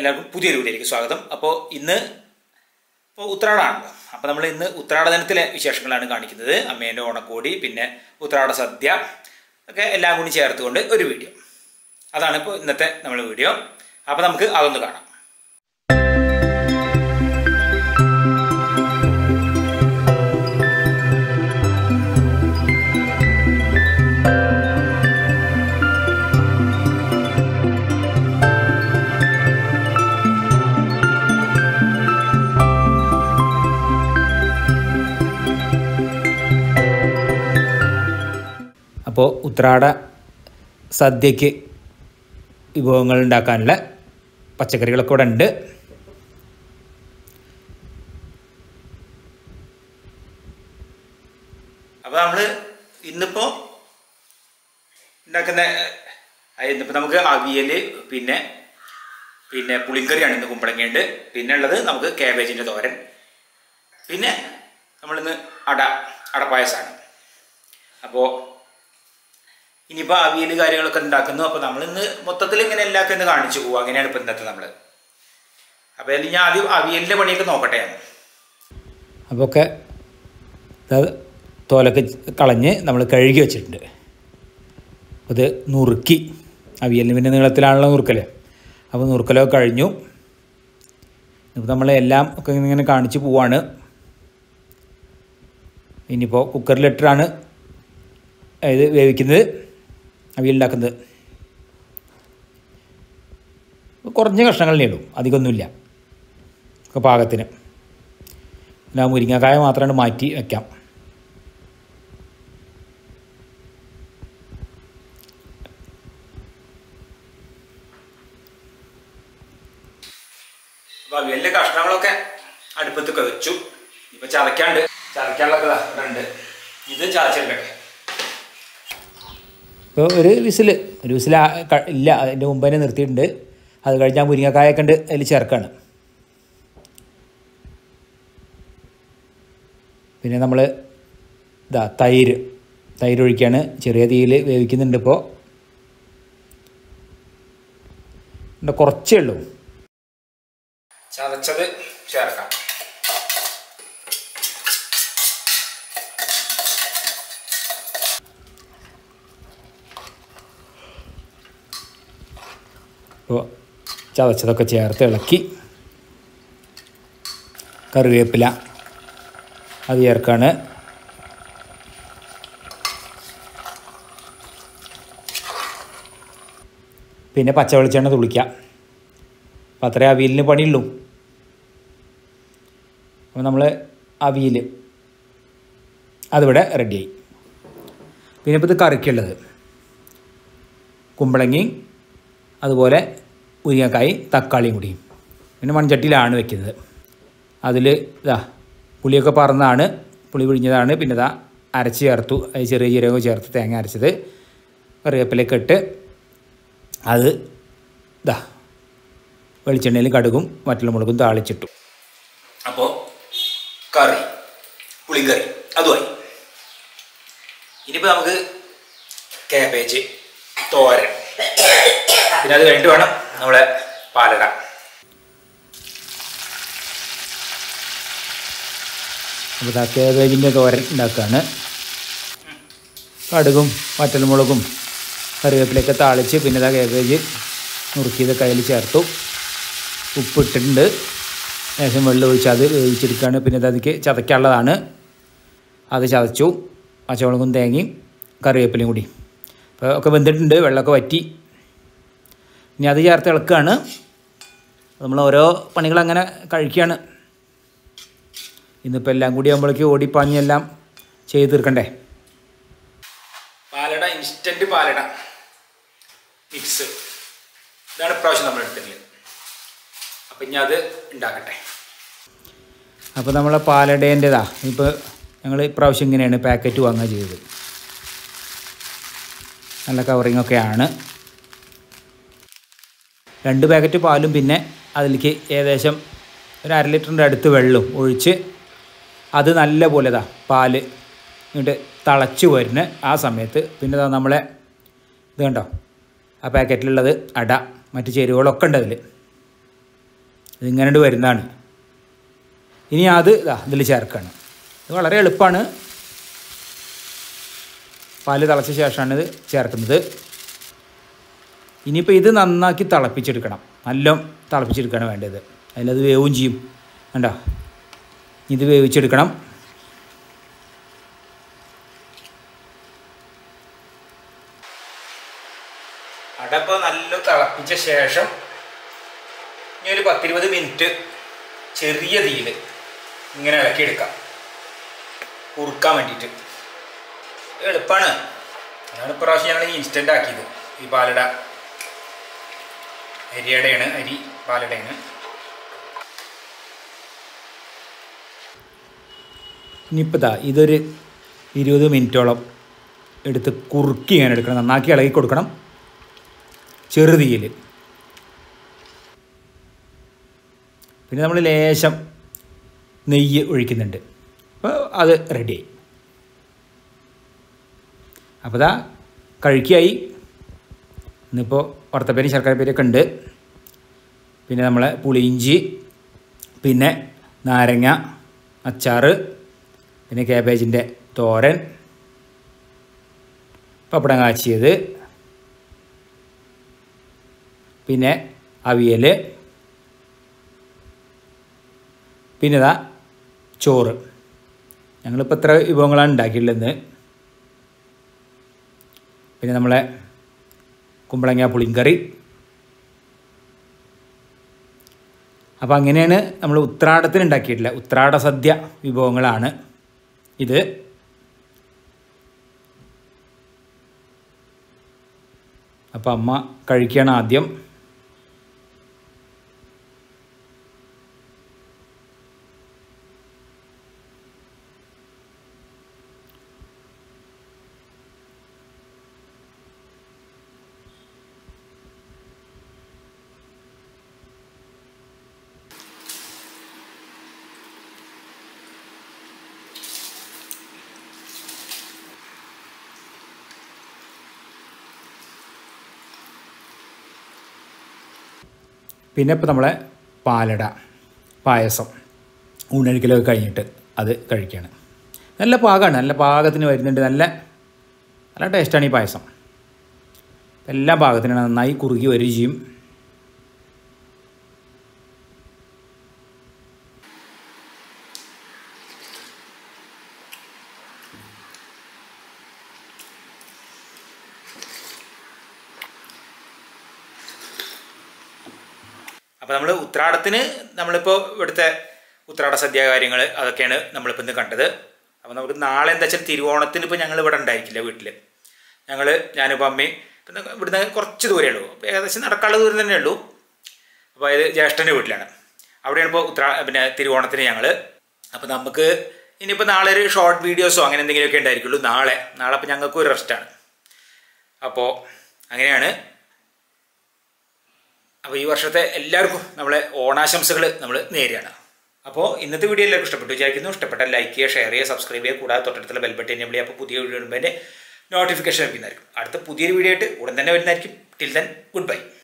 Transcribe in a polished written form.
എല്ലാവർക്കും പുതിയൊരു വീഡിയോയിലേക്ക് സ്വാഗതം. അപ്പോൾ ഇന്ന് ഉത്രാടമാണല്ലോ. അപ്പോൾ നമ്മൾ ഇന്ന് ഉത്രാട ദിനത്തിലെ വിശേഷങ്ങളാണ് കാണിക്കുന്നത്. അമ്മേൻ്റെ ഓണക്കോടി, പിന്നെ ഉത്രാട സദ്യ ഒക്കെ എല്ലാം കൂടി ചേർത്തുകൊണ്ട് ഒരു വീഡിയോ. അതാണ് ഇപ്പോൾ ഇന്നത്തെ നമ്മുടെ വീഡിയോ. അപ്പോൾ നമുക്ക് അതൊന്ന് കാണാം. അപ്പോൾ ഉത്രാട സദ്യക്ക് വിഭവങ്ങൾ ഉണ്ടാക്കാനുള്ള പച്ചക്കറികളൊക്കെ ഇവിടെ ഉണ്ട്. അപ്പോൾ നമ്മൾ ഇന്നിപ്പോൾ ഉണ്ടാക്കുന്ന ഇന്നിപ്പോൾ നമുക്ക് അവിയൽ, പിന്നെ പുളിങ്കറിയാണ് ഇന്ന്. കുമ്പളങ്ങയുണ്ട്. പിന്നെ ഉള്ളത് നമുക്ക് കാബേജിൻ്റെ തോരൻ, പിന്നെ നമ്മളിന്ന് അടപ്പായസമാണ്. അപ്പോൾ ഇനിയിപ്പോൾ അവിയൽ കാര്യങ്ങളൊക്കെ ഉണ്ടാക്കുന്നു. അപ്പോൾ നമ്മളിന്ന് മൊത്തത്തിൽ ഇങ്ങനെ എല്ലാവർക്കും ഇന്ന് കാണിച്ചു പോകും. അങ്ങനെയാണ് ഇപ്പോൾ ഇന്നത്തെ നമ്മൾ. അപ്പോൾ അതിൽ ഞാൻ ആദ്യം അവിയലിൻ്റെ പണിയൊക്കെ നോക്കട്ടെ. അപ്പോൾ ഒക്കെ തോലൊക്കെ കളഞ്ഞ് നമ്മൾ കഴുകി വെച്ചിട്ടുണ്ട്. അത് നുറുക്കി, അവിയലിന് പിന്നെ നീളത്തിലാണല്ലോ നുറുക്കൽ. അപ്പോൾ നുറുക്കലൊക്കെ കഴിഞ്ഞു. ഇപ്പോൾ നമ്മളെല്ലാം ഒക്കെ ഇങ്ങനെ കാണിച്ച് പോവാണ്. ഇനിയിപ്പോൾ കുക്കറിലിട്ടാണ് ഇത് വേവിക്കുന്നത്, അവിയലുണ്ടാക്കുന്നത്. കുറഞ്ഞ കഷ്ണങ്ങളേ ഉള്ളൂ, അധികമൊന്നുമില്ല, ഒക്കെ പാകത്തിന്. പിന്നെ മുരിങ്ങക്കായ മാത്രമാണ് മാറ്റി വയ്ക്കാം. അപ്പോൾ അവിയലിൻ്റെ കഷ്ണങ്ങളൊക്കെ അടുപ്പത്തൊക്കെ വെച്ചു. ഇപ്പോൾ ചതയ്ക്കാനുള്ളതൊക്കെ ഇവിടെ ഉണ്ട്. ഇത് ചതച്ചിട്ടുണ്ടൊക്കെ. ഇപ്പോൾ ഒരു വിസിൽ ഇല്ല, അതിൻ്റെ മുമ്പ് തന്നെ നിർത്തിയിട്ടുണ്ട്. അത് കഴിഞ്ഞാൽ മുരിങ്ങക്കായൊക്കെ ഉണ്ട്, അതിൽ ചേർക്കാണ്. പിന്നെ നമ്മൾ തൈര് ഒഴിക്കുകയാണ്. ചെറിയ തീയിൽ വേവിക്കുന്നുണ്ട്. ഇപ്പോൾ കുറച്ചേ ഉള്ളൂ. ചതച്ചത് ചേർക്കാം. അപ്പോൾ ചതച്ചതൊക്കെ ചേർത്ത് ഇളക്കി, കറിവേപ്പില അത് ചേർക്കാണ്. പിന്നെ പച്ച വെളിച്ചെണ്ണ തുള്ളിക്കാം. അപ്പോൾ അത്രേ അവിയലിന് പണിയുള്ളൂ. അപ്പോൾ നമ്മൾ അവിയൽ അതിവിടെ റെഡിയായി. പിന്നെ ഇപ്പോൾ ഇത് കറിക്കുള്ളത് കുമ്പളങ്ങയും അതുപോലെ മുരിങ്ങക്കായും തക്കാളിയും കൂടി. പിന്നെ മൺചട്ടിയിലാണ് വെക്കുന്നത്. അതിൽ പുളിയൊക്കെ പറന്നതാണ്, പുളി പിഴിഞ്ഞതാണ്. പിന്നെ അരച്ച് ചേർത്തു. അത് ചെറിയ ജീരകം ചേർത്ത് തേങ്ങ അരച്ചത്, കറിവേപ്പിലയൊക്കെ ഇട്ട് അത് വെളിച്ചെണ്ണയിൽ കടുകും വറ്റൽമുളകും താളിച്ചിട്ടു. അപ്പോൾ പുളിങ്കറി അതുമായി. ഇനിയിപ്പോൾ നമുക്ക് കാബേജ് തോരൻ, പിന്നെ അത് കഴിഞ്ഞിട്ട് വേണം നമ്മളെ പാലിടാൻ. അപ്പോൾ കാബേജിൻ്റെ തോരൻ ഉണ്ടാക്കുകയാണ്. കടുകും വറ്റൽമുളകും കറിവേപ്പിലൊക്കെ താളിച്ച്, പിന്നെ കാബേജ് നുറുക്കിയത് കയ്യിൽ ചേർത്തു. ഉപ്പിട്ടിട്ടുണ്ട്. ശേഷം വെള്ളം ഒഴിച്ച് അത് വേവിച്ചെടുക്കുകയാണ്. പിന്നെ അതിലേക്ക് ചതയ്ക്കാനുള്ളതാണ്. അത് ചതച്ചു. പച്ചമുളകും തേങ്ങയും കറിവേപ്പിലയും കൂടി. അപ്പോൾ ഒക്കെ വെന്തിട്ടുണ്ട്, വെള്ളമൊക്കെ വറ്റി. ഇനി അത് ചേർത്ത് ഇളക്കുകയാണ്. നമ്മൾ ഓരോ പണികളങ്ങനെ കഴിക്കുകയാണ്. ഇന്നിപ്പോൾ എല്ലാം കൂടി ആകുമ്പോഴേക്ക് ഓടിപ്പാഞ്ഞെല്ലാം ചെയ്ത് തീർക്കണ്ടേ. പാലട, ഇൻസ്റ്റൻറ്റ് പാലട മിക്സ്, ഇതാണ് ഇപ്രാവശ്യം നമ്മൾ എടുത്തിട്ടുള്ളത്. അപ്പം ഇനി അത് ഉണ്ടാക്കട്ടെ. അപ്പോൾ നമ്മളെ പാലടേൻ്റെതാ ഇപ്പോൾ ഞങ്ങൾ ഇപ്രാവശ്യം ഇങ്ങനെയാണ് പാക്കറ്റ് വാങ്ങുക ചെയ്തത്. നല്ല കവറിങ്ങൊക്കെയാണ്. 2 പാക്കറ്റ് പാലും പിന്നെ അതിലേക്ക് ഏകദേശം ഒരു 1/2 ലിറ്ററിൻ്റെ അടുത്ത് വെള്ളവും ഒഴിച്ച് അത് നല്ല പോലെ പാല് ഇങ്ങോട്ട് തിളച്ച് വരുന്ന ആ സമയത്ത് പിന്നെ നമ്മളെ ഇത് കണ്ടോ, ആ പാക്കറ്റിലുള്ളത് അട, മറ്റ് ചേരുവകളൊക്കെ ഉണ്ട് അതിൽ. ഇതിങ്ങനെ വരുന്നതാണ്. ഇനി അത് ഇതിൽ ചേർക്കുകയാണ്. ഇത് വളരെ എളുപ്പമാണ്. പാല് തിളച്ച ശേഷമാണ് ഇത് ചേർക്കുന്നത്. ഇനിയിപ്പോൾ ഇത് നന്നാക്കി തിളപ്പിച്ചെടുക്കണം. നല്ല തിളപ്പിച്ചെടുക്കുകയാണ് വേണ്ടത്. അതിലത് വേവും ചെയ്യും. കണ്ടോ, ഇത് വേവിച്ചെടുക്കണം. അടപ്പോൾ നല്ല തിളപ്പിച്ച ശേഷം ഇനി ഒരു 10-20 മിനിറ്റ് ചെറിയ തീയിൽ ഇങ്ങനെ ഇളക്കിയെടുക്കാം, കുറുക്കാൻ വേണ്ടിയിട്ട്. എളുപ്പമാണ്. അതാണ് ഇപ്രാവശ്യം ഞങ്ങൾ ഇൻസ്റ്റൻ്റ് ആക്കിയത്. ഈ പാലട അരിയുടെയാണ്, അരി പാലടയാണ്. ഇനിയിപ്പോൾ ഇതൊരു 20 മിനിറ്റോളം എടുത്ത് കുറുക്കി ഇങ്ങനെ എടുക്കണം. നന്നാക്കി ഇളകി കൊടുക്കണം ചെറുതീയിൽ. പിന്നെ നമ്മൾ ലേശം നെയ്യ് ഒഴിക്കുന്നുണ്ട്. അപ്പോൾ അത് റെഡിയായി. അപ്പോൾ കഴിക്കായി. ഇന്നിപ്പോൾ വറുത്തപ്പേരി ശർക്കരപ്പേരിയൊക്കെ ഉണ്ട്. പിന്നെ നമ്മളെ പുളിയിഞ്ചി, പിന്നെ നാരങ്ങ അച്ചാർ, പിന്നെ കാബേജിൻ്റെ തോരൻ, പപ്പടം കാച്ചിയത്, പിന്നെ അവിയൽ, പിന്നെ ചോറ്. ഞങ്ങളിപ്പോൾ ഇത്ര വിഭവങ്ങളാണ് ഉണ്ടാക്കിയിട്ടുള്ളത്. പിന്നെ നമ്മളെ കുമ്പളങ്ങ പുളിങ്കറി. അപ്പോൾ അങ്ങനെയാണ് നമ്മൾ ഉത്രാടത്തിന് ഉണ്ടാക്കിയിട്ടില്ല. ഉത്രാട സദ്യ വിഭവങ്ങളാണ് ഇത്. അപ്പോൾ അമ്മ കഴിക്കുകയാണ് ആദ്യം. പിന്നെ ഇപ്പോൾ നമ്മളെ പാലട പായസം ഊണഴിക്കലൊക്കെ കഴിഞ്ഞിട്ട് അത് കഴിക്കുകയാണ്. നല്ല പാകമാണ്, നല്ല പാകത്തിന് വരുന്നുണ്ട്. നല്ല ടേസ്റ്റാണ് ഈ പായസം. എല്ലാ പാകത്തിനാണ്, നന്നായി കുറുകി വരികയും ചെയ്യും. അപ്പോൾ നമ്മൾ ഉത്രാടത്തിന് നമ്മളിപ്പോൾ ഇവിടുത്തെ ഉത്രാട സദ്യ കാര്യങ്ങൾ അതൊക്കെയാണ് നമ്മളിപ്പോൾ ഇന്ന് കണ്ടത്. അപ്പോൾ നമുക്ക് നാളെ എന്താ വെച്ചാൽ തിരുവോണത്തിന് ഇപ്പോൾ ഞങ്ങൾ ഇവിടെ ഉണ്ടായിരിക്കില്ല വീട്ടിൽ. ഞാനിപ്പോൾ അമ്മയും പിന്നെ ഇവിടുന്ന് കുറച്ച് ദൂരമേ ഉള്ളൂ. അപ്പോൾ ഏകദേശം നടക്കാനുള്ള ദൂരം തന്നെ ഉള്ളൂ. അപ്പോൾ അത് ജ്യേഷ്ഠൻ്റെ വീട്ടിലാണ്. അവിടെയാണ് ഇപ്പോൾ പിന്നെ തിരുവോണത്തിന് ഞങ്ങൾ. അപ്പോൾ നമുക്ക് ഇനിയിപ്പോൾ നാളെ ഒരു ഷോർട്ട് വീഡിയോസോ അങ്ങനെ എന്തെങ്കിലുമൊക്കെ ഉണ്ടായിരിക്കുള്ളൂ. നാളെ അപ്പോൾ ഞങ്ങൾക്കും ഒരു റെസ്റ്റാണ്. അപ്പോൾ അങ്ങനെയാണ്. അപ്പോൾ ഈ വർഷത്തെ എല്ലാവർക്കും നമ്മളെ ഓണാശംസകൾ നമ്മൾ നേരെയാണ്. അപ്പോൾ ഇന്നത്തെ വീഡിയോ എല്ലാവർക്കും ഇഷ്ടപ്പെട്ടു വിചാരിക്കുന്നു. ഇഷ്ടപ്പെട്ടാൽ ലൈക്ക് ചെയ്യുക, ഷെയർ ചെയ്യുക, സബ്സ്ക്രൈബ് ചെയ്യുക. കൂടാതെ തൊട്ടടുത്തുള്ള ബെൽ ബട്ടൺ എനേബിൾ ചെയ്യുക. അപ്പോൾ പുതിയ വീഡിയോ ഇടുമ്പോൾ നോട്ടിഫിക്കേഷൻ ലഭിക്കുന്നതായിരിക്കും. അടുത്ത പുതിയൊരു വീഡിയോ ആയിട്ട് ഉടൻ തന്നെ വരുന്നതായിരിക്കും. Till then good by.